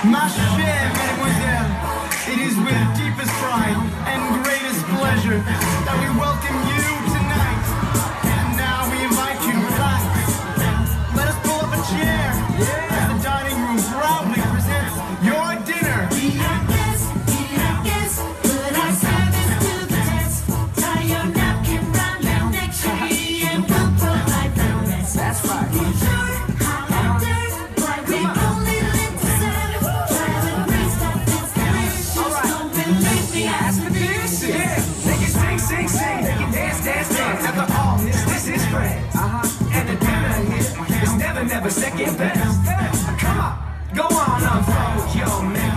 Ma chère mademoiselle, it is with deepest pride and greatest pleasure that we welcome you tonight. And now we invite you to relax. Let us pull up a chair as the dining room proudly presents your dinner. We are guests, put our service to the test. Tie your napkin round your neck, Cherie, and we'll provide the rest. That's right. Bonjour, how dirt, why we only live to serve. Try the grace that fits delicious. Don't believe me, ask me this. Yeah, they can sing, they can dance. After all this is friends. And the dinner here is never second best. Come on, go on, unfold your menu.